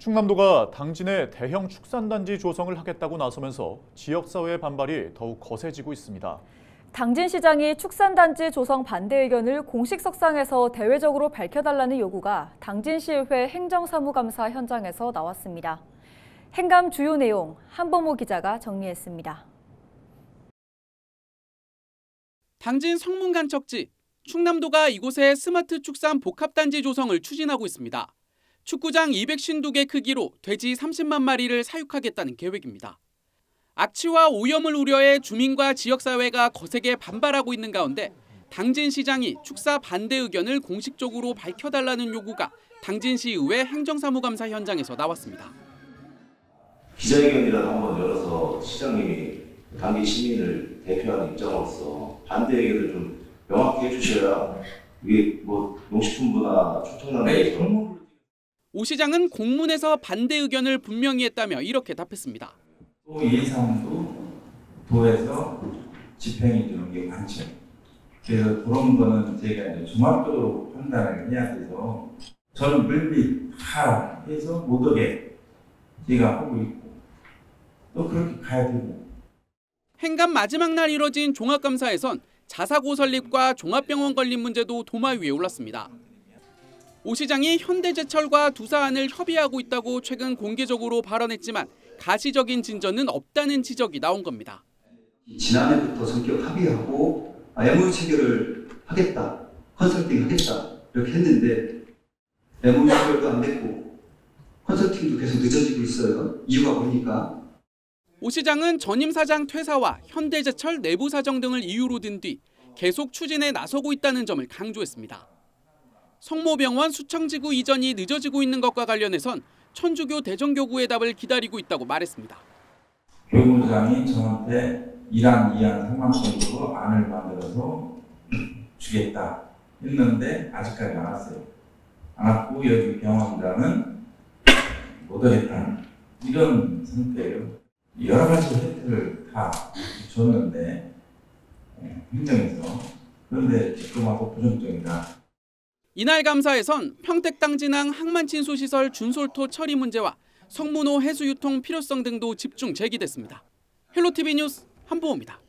충남도가 당진에 대형 축산단지 조성을 하겠다고 나서면서 지역사회의 반발이 더욱 거세지고 있습니다. 당진시장이 축산단지 조성 반대 의견을 공식석상에서 대외적으로 밝혀달라는 요구가 당진시의회 행정사무감사 현장에서 나왔습니다. 행감 주요 내용 한범호 기자가 정리했습니다. 당진 성문간척지, 충남도가 이곳에 스마트 축산 복합단지 조성을 추진하고 있습니다. 축구장 252개 크기로 돼지 30만 마리를 사육하겠다는 계획입니다. 악취와 오염을 우려해 주민과 지역사회가 거세게 반발하고 있는 가운데 당진시장이 축사 반대 의견을 공식적으로 밝혀달라는 요구가 당진시의회 행정사무감사 현장에서 나왔습니다. 기자회견이라도 한번 열어서 시장님이 당진 시민을 대표하는 입장으로서 반대 의견을 좀 명확히 해주셔야 이게 농식품부나 초청단에서 오 시장은 공문에서 반대 의견을 분명히 했다며 이렇게 답했습니다. 또 예산도 도에서 집행해 주는 게 많죠. 그래서 그런 거는 제가 이제 종합적으로 판단을 해야 돼서 저는 물밑 다 해서 못 오게 제가 하고 있고 또 그렇게 가야 되고. 행감 마지막 날 이뤄진 종합감사에선 자사고 설립과 종합병원 건립 문제도 도마 위에 올랐습니다. 오 시장이 현대제철과 두 사안을 협의하고 있다고 최근 공개적으로 발언했지만 가시적인 진전은 없다는 지적이 나온 겁니다. 지난해부터 성격 합의하고 MOU 체결을 하겠다, 컨설팅 하겠다 이렇게 했는데 MOU 체결도 안 됐고 컨설팅도 계속 늦어지고 있어요. 이유가 뭡니까? 오 시장은 전임 사장 퇴사와 현대제철 내부 사정 등을 이유로 든 뒤 계속 추진에 나서고 있다는 점을 강조했습니다. 성모병원 수청지구 이전이 늦어지고 있는 것과 관련해선 천주교 대전교구의 답을 기다리고 있다고 말했습니다. 교육부장이 저한테 1안, 2안, 3안 정도로 안을 만들어서 주겠다 했는데 아직까지 안 왔어요. 안 왔고 여기 병원장은 못 하겠다 이런 상태예요. 여러 가지 혜택을 다 줬는데 행정에서 그런데 지금하고 부정적이다. 이날 감사에선 평택 당진항 항만친수시설 준솔토 처리 문제와 성문호 해수 유통 필요성 등도 집중 제기됐습니다. 헬로티비 뉴스 한보호입니다.